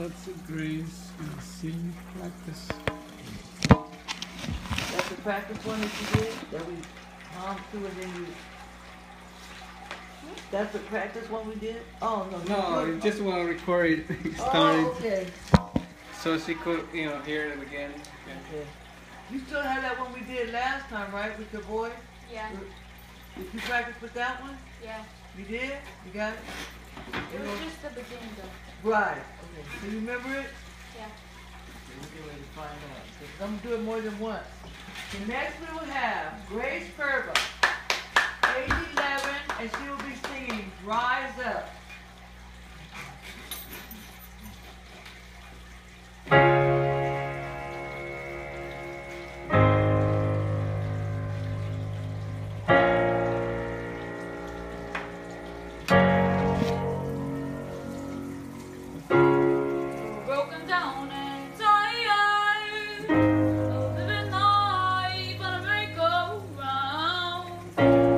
lots of grace and sing practice. That's the practice one that you did? That we hummed through and then you... That's the practice one we did? Oh, no. No, I just want to record it. Started. Oh, okay. So she could, hear it again. Okay. You still have that one we did last time, right, with your boy? Yeah. Did you practice with that one? Yeah. You did? You got it? It was just the beginning though. Right. Okay. Do you remember it? Yeah. Okay, we'll get ready to find out. 'Cause I'm going to do it more than once. So next we will have Grace Curva, age 11, and she will be singing Rise Up. Broken down and tired, living life on a merry-go-round.